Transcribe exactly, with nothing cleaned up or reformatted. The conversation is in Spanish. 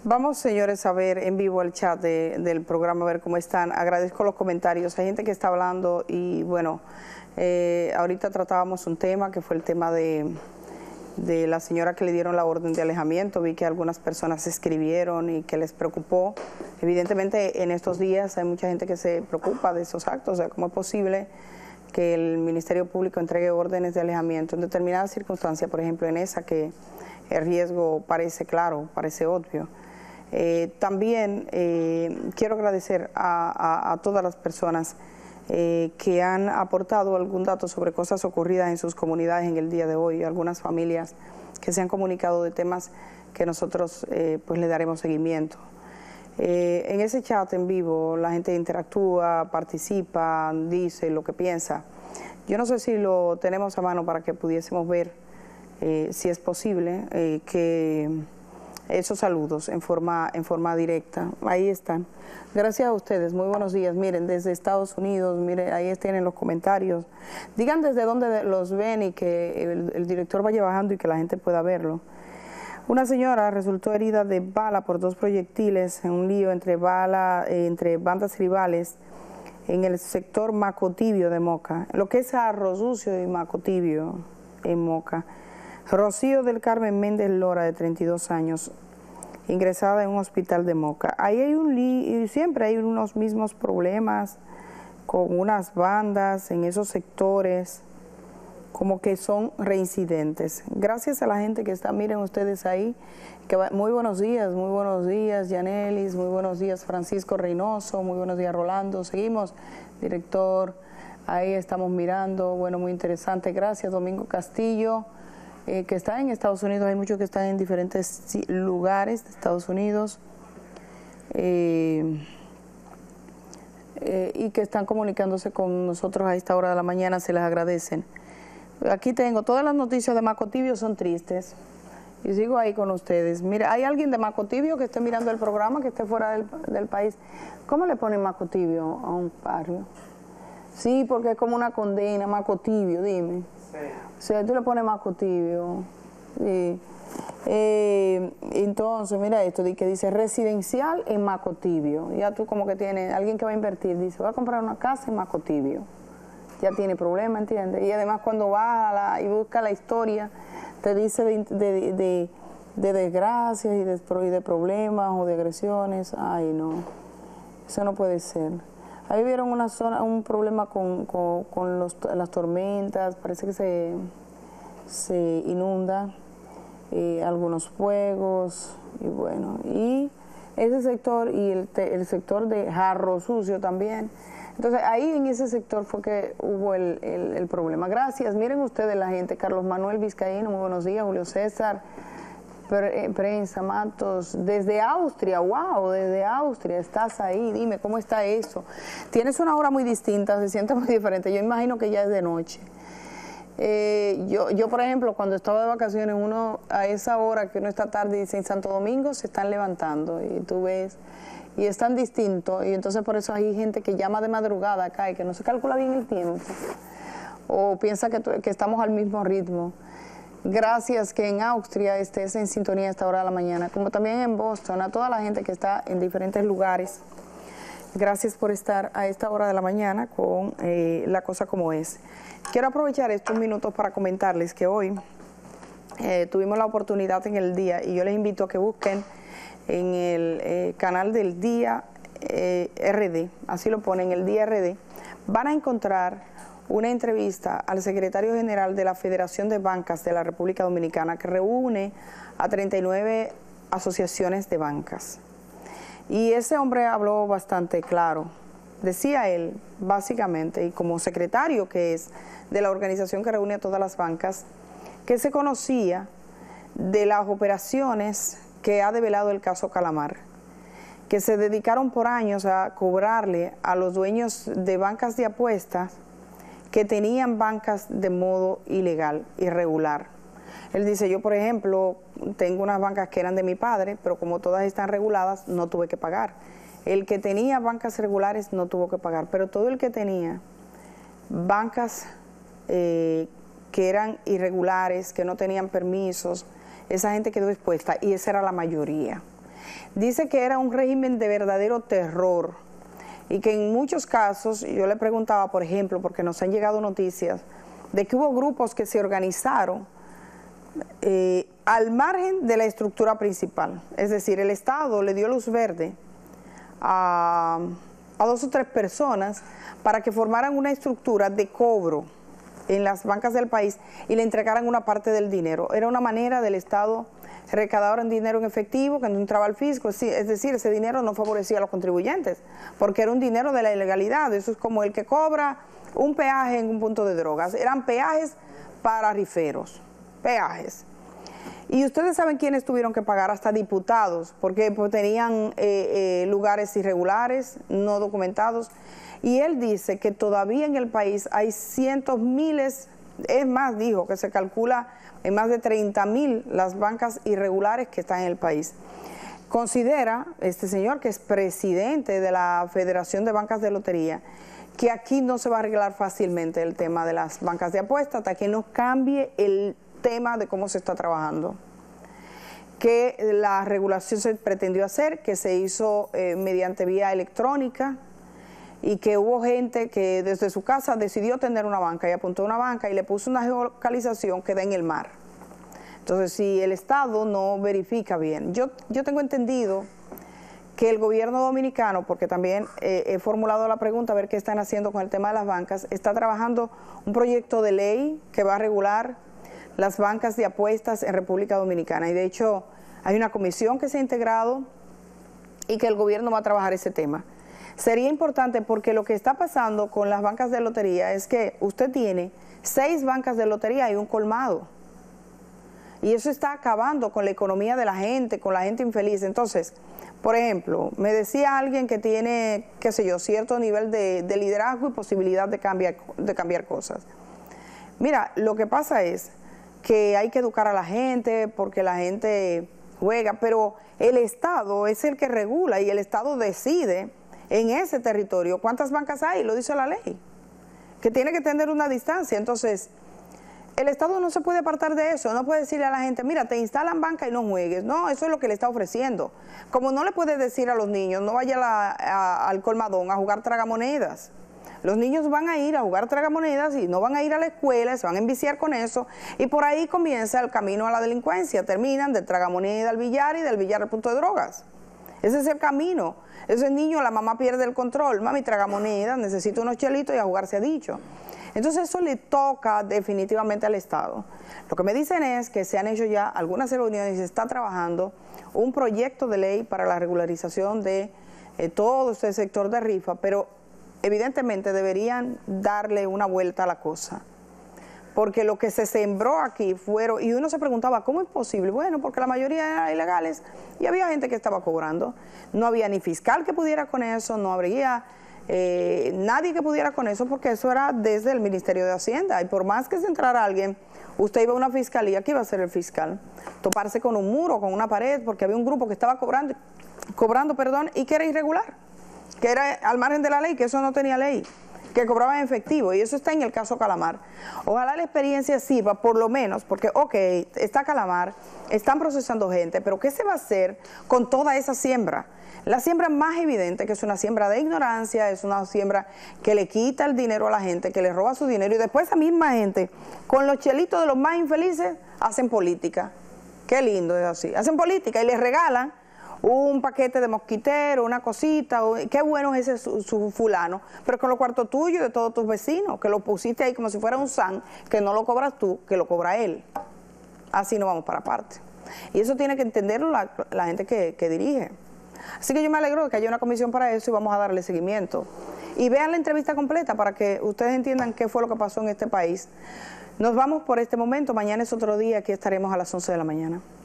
Vamos, señores, a ver en vivo el chat de, del programa, a ver cómo están. Agradezco los comentarios. Hay gente que está hablando y, bueno, eh, ahorita tratábamos un tema que fue el tema de, de la señora que le dieron la orden de alejamiento. Vi que algunas personas escribieron y que les preocupó. Evidentemente, en estos días hay mucha gente que se preocupa de esos actos. O sea, ¿cómo es posible que el Ministerio Público entregue órdenes de alejamiento en determinadas circunstancias? Por ejemplo, en esa que el riesgo parece claro, parece obvio. Eh, también eh, quiero agradecer a, a, a todas las personas eh, que han aportado algún dato sobre cosas ocurridas en sus comunidades en el día de hoy, algunas familias que se han comunicado de temas que nosotros eh, pues le daremos seguimiento. Eh, en ese chat en vivo la gente interactúa, participa, dice lo que piensa. Yo no sé si lo tenemos a mano para que pudiésemos ver eh, si es posible eh, que esos saludos en forma, en forma directa. Ahí están. Gracias a ustedes. Muy buenos días. Miren, desde Estados Unidos, miren, ahí tienen los comentarios. Digan desde dónde los ven y que el, el director vaya bajando y que la gente pueda verlo. Una señora resultó herida de bala por dos proyectiles en un lío entre, bala, eh, entre bandas rivales en el sector Macotibio de Moca, lo que es Arroz Sucio y Macotibio en Moca. Rocío del Carmen Méndez Lora, de treinta y dos años, ingresada en un hospital de Moca. Ahí hay un li siempre hay unos mismos problemas con unas bandas en esos sectores, como que son reincidentes. Gracias a la gente que está, miren ustedes ahí, que va, muy buenos días, muy buenos días Yanelis, muy buenos días Francisco Reynoso, muy buenos días Rolando. Seguimos, director, ahí estamos mirando, bueno, muy interesante. Gracias Domingo Castillo. Eh, que está en Estados Unidos, hay muchos que están en diferentes lugares de Estados Unidos eh, eh, y que están comunicándose con nosotros a esta hora de la mañana, se les agradecen. Aquí tengo, todas las noticias de Macotibio son tristes y sigo ahí con ustedes. Mira, hay alguien de Macotibio que esté mirando el programa, que esté fuera del, del país. ¿Cómo le ponen Macotibio a un barrio? Sí, porque es como una condena, Macotibio, dime. Sí. O sea, tú le pones Macotibio. Sí. Eh, entonces, mira esto, que dice residencial en Macotibio. Ya tú como que tienes, alguien que va a invertir, dice, voy a comprar una casa en Macotibio. Ya tiene problema, ¿entiendes? Y además cuando va a la, y busca la historia, te dice de, de, de, de desgracias y de, y de problemas o de agresiones. Ay, no, eso no puede ser. Ahí vieron una zona, un problema con, con, con los, las tormentas, parece que se, se inunda, eh, algunos fuegos, y bueno, y ese sector y el, el sector de Arroz Sucio también. Entonces ahí en ese sector fue que hubo el, el, el problema. Gracias, miren ustedes la gente, Carlos Manuel Vizcaíno, muy buenos días, Julio César, Prensa, Matos, desde Austria, wow, desde Austria, estás ahí, dime, ¿cómo está eso? Tienes una hora muy distinta, se siente muy diferente, yo imagino que ya es de noche. Eh, yo, yo, por ejemplo, cuando estaba de vacaciones, uno a esa hora que uno está tarde, dice en Santo Domingo, se están levantando, y tú ves, y es tan distinto, y entonces por eso hay gente que llama de madrugada acá, y que no se calcula bien el tiempo, o piensa que, que estamos al mismo ritmo. Gracias que en Austria estés en sintonía a esta hora de la mañana, como también en Boston, a toda la gente que está en diferentes lugares. Gracias por estar a esta hora de la mañana con eh, La Cosa Como Es. Quiero aprovechar estos minutos para comentarles que hoy eh, tuvimos la oportunidad en el día, y yo les invito a que busquen en el eh, canal del Día eh, R D, así lo ponen, el Día R D, van a encontrar una entrevista al secretario general de la Federación de Bancas de la República Dominicana, que reúne a treinta y nueve asociaciones de bancas. Y ese hombre habló bastante claro. Decía él, básicamente, y como secretario que es de la organización que reúne a todas las bancas, que se conocía de las operaciones que ha develado el caso Calamar, que se dedicaron por años a cobrarle a los dueños de bancas de apuestas que tenían bancas de modo ilegal, irregular. Él dice, yo por ejemplo, tengo unas bancas que eran de mi padre, pero como todas están reguladas, no tuve que pagar. El que tenía bancas regulares no tuvo que pagar, pero todo el que tenía bancas eh, que eran irregulares, que no tenían permisos, esa gente quedó expuesta, y esa era la mayoría. Dice que era un régimen de verdadero terror y que en muchos casos, yo le preguntaba, por ejemplo, porque nos han llegado noticias de que hubo grupos que se organizaron eh, al margen de la estructura principal. Es decir, el Estado le dio luz verde a, a dos o tres personas para que formaran una estructura de cobro en las bancas del país y le entregaran una parte del dinero. Era una manera del Estado recaudar en dinero en efectivo que no entraba al fisco, es decir, ese dinero no favorecía a los contribuyentes, porque era un dinero de la ilegalidad. Eso es como el que cobra un peaje en un punto de drogas. Eran peajes para riferos, peajes. Y ustedes saben quiénes tuvieron que pagar, hasta diputados, porque pues, tenían eh, eh, lugares irregulares, no documentados. Y él dice que todavía en el país hay cientos, miles, es más, dijo que se calcula en más de treinta mil las bancas irregulares que están en el país. Considera este señor, que es presidente de la Federación de Bancas de Lotería, que aquí no se va a arreglar fácilmente el tema de las bancas de apuestas hasta que no cambie el tema de cómo se está trabajando. Que la regulación se pretendió hacer, que se hizo eh, mediante vía electrónica, y que hubo gente que desde su casa decidió tener una banca y apuntó una banca y le puso una geolocalización que da en el mar. Entonces, si el Estado no verifica bien, yo, yo tengo entendido que el gobierno dominicano, porque también eh, he formulado la pregunta a ver qué están haciendo con el tema de las bancas, está trabajando un proyecto de ley que va a regular las bancas de apuestas en República Dominicana. Y de hecho, hay una comisión que se ha integrado y que el gobierno va a trabajar ese tema. Sería importante porque lo que está pasando con las bancas de lotería es que usted tiene seis bancas de lotería y un colmado. Y eso está acabando con la economía de la gente, con la gente infeliz. Entonces, por ejemplo, me decía alguien que tiene, qué sé yo, cierto nivel de, de liderazgo y posibilidad de cambiar, de cambiar cosas. Mira, lo que pasa es que hay que educar a la gente porque la gente juega, pero el Estado es el que regula y el Estado decide en ese territorio cuántas bancas hay, lo dice la ley, que tiene que tener una distancia. Entonces, el Estado no se puede apartar de eso, no puede decirle a la gente, mira, te instalan banca y no juegues. No, eso es lo que le está ofreciendo. Como no le puede decir a los niños, no vaya a la, a, al colmadón a jugar tragamonedas. Los niños van a ir a jugar tragamonedas y no van a ir a la escuela, se van a enviciar con eso, y por ahí comienza el camino a la delincuencia. Terminan del tragamoneda al billar y del billar al punto de drogas. Ese es el camino. Ese niño, la mamá pierde el control. Mami, tragamonedas, necesito unos chelitos y a jugar se ha dicho. Entonces eso le toca definitivamente al Estado. Lo que me dicen es que se han hecho ya algunas reuniones y se está trabajando un proyecto de ley para la regularización de eh, todo este sector de rifa, pero evidentemente deberían darle una vuelta a la cosa. Porque lo que se sembró aquí fueron, y uno se preguntaba, ¿cómo es posible? Bueno, porque la mayoría eran ilegales y había gente que estaba cobrando. No había ni fiscal que pudiera con eso, no habría eh, nadie que pudiera con eso, porque eso era desde el Ministerio de Hacienda. Y por más que se entrara alguien, usted iba a una fiscalía, ¿qué iba a hacer el fiscal? Toparse con un muro, con una pared, porque había un grupo que estaba cobrando, cobrando perdón, y que era irregular, que era al margen de la ley, que eso no tenía ley, que cobraban en efectivo, y eso está en el caso Calamar. Ojalá la experiencia sirva, por lo menos, porque, ok, está Calamar, están procesando gente, pero ¿qué se va a hacer con toda esa siembra? La siembra más evidente, que es una siembra de ignorancia, es una siembra que le quita el dinero a la gente, que le roba su dinero, y después esa misma gente, con los chelitos de los más infelices, hacen política. Qué lindo es así. Hacen política y les regalan un paquete de mosquitero, una cosita, o, qué bueno es ese su, su fulano, pero con los cuartos tuyos y de todos tus vecinos, que lo pusiste ahí como si fuera un san, que no lo cobras tú, que lo cobra él. Así no vamos para parte. Y eso tiene que entenderlo la, la gente que, que dirige. Así que yo me alegro de que haya una comisión para eso y vamos a darle seguimiento. Y vean la entrevista completa para que ustedes entiendan qué fue lo que pasó en este país. Nos vamos por este momento, mañana es otro día, aquí estaremos a las once de la mañana.